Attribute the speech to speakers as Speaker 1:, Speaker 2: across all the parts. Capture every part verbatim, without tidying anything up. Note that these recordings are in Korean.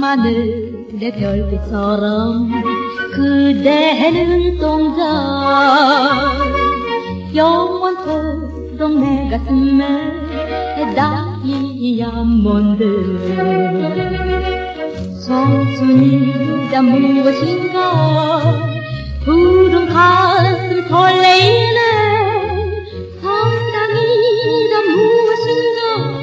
Speaker 1: 밤하늘의 별빛처럼 그대는 동전 영원토록 내 가슴에 다이아몬드 청춘이란 무엇인가 푸른 가슴 설레이네 사랑이란 무엇인가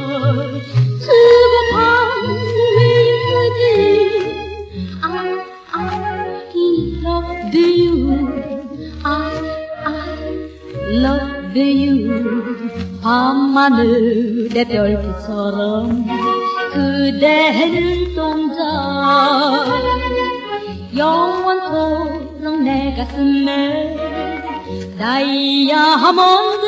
Speaker 1: 주고받는 웃음이지 I, I love you I, I love you 밤하늘의 별빛처럼 그대는 동전 영원토록 내 가슴에 다이아몬드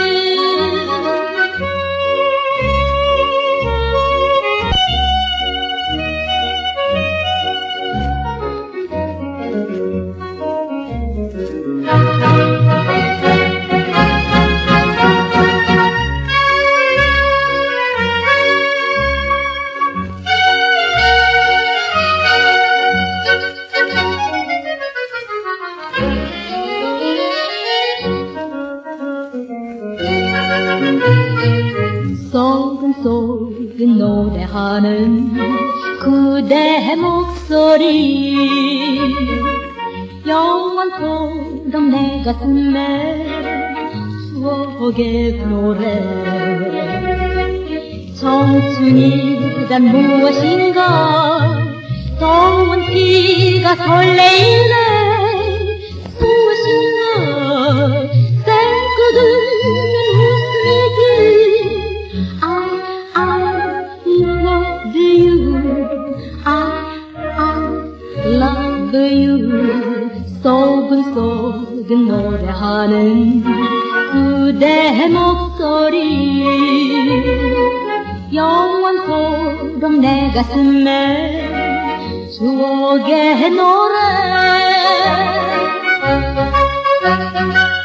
Speaker 1: 소근소근 노래하는 그대의 목소리 영원토록 내 가슴에 추억의 노래 청춘이란 무엇인가 더운 피가 설레이네 무엇인가 쌩긋은 웃음이지 love you 소근소근 노래하는 그대의 목소리 영원토록 내 가슴에 추억의 노래